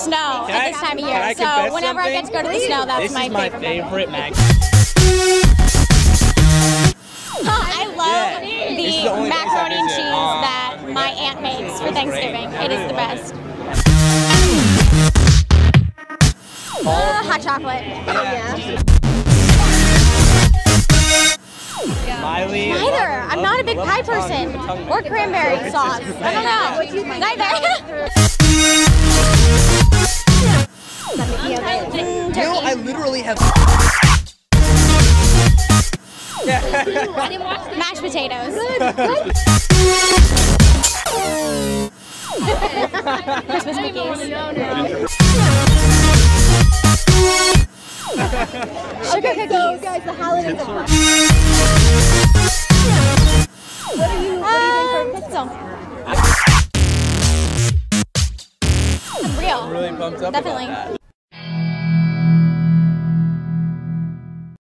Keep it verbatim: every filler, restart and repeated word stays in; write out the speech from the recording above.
snow Can at I- this time of can I year. So confess whenever I get to go to the snow, that's This my is my favorite. favorite mag. I love This is the the only place I macaroni and visit. cheese Uh, that my aunt makes for Thanksgiving. It is the best. Uh, hot chocolate. Yeah. Miley. Neither. I'm not a big pie person. Or cranberry sauce. I don't know. Neither. Mm, You know, I turkey. literally have. Mashed potatoes. Christmas cookies. Sugar cookies. So, guys, the holidays are What are you, what are you doing for Um, so. Real. Really pumped up Definitely. about that.